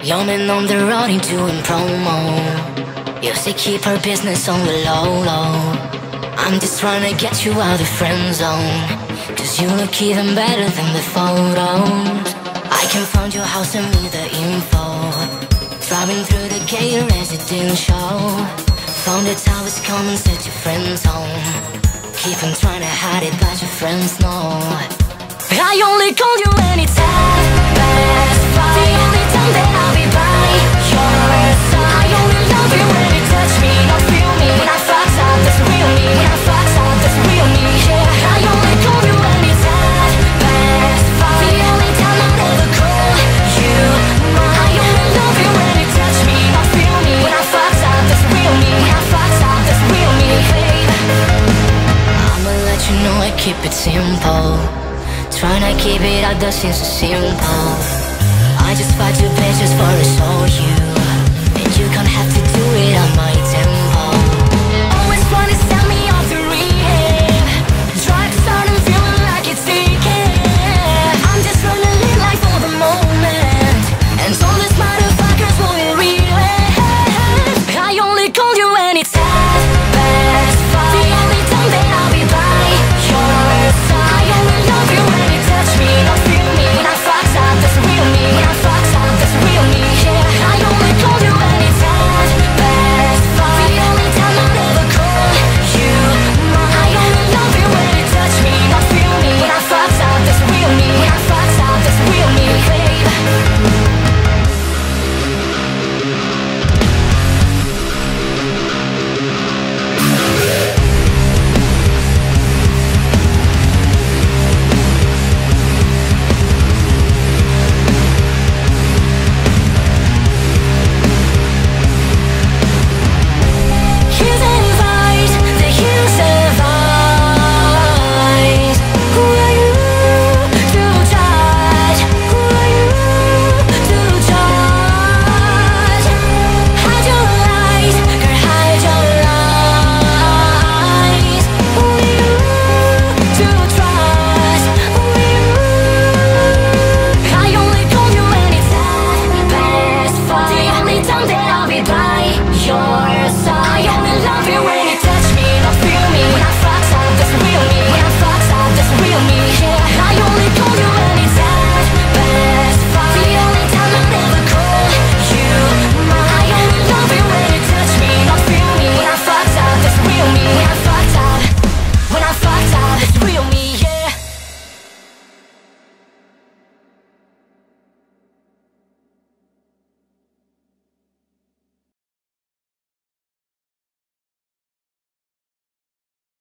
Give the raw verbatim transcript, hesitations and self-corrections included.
Your man on the road ain't doing promo. You say keep her business on the low low. I'm just trying to get you out of the friend zone, cause you look even better than the photos. I can find your house and me the info. Driving through the gate residential. Found the towers come and set your friends home. Keep on trying to hide it but your friends know. But I only call you anytime that's fine. The only time that I'll be by your side. I only love you when you touch me, not feel me. When I fuck up, that's real me. When I fuck up, that's real me. Yeah, I only call you anytime that's fine. The only time I'll ever call you mine. I only love you when you touch me, not feel me. When I fuck up, that's real me. When I fuck up, that's real me, babe. I'ma let you know I keep it simple. Try not keep it out, that seems so simple. I just fight two pages for it's all you.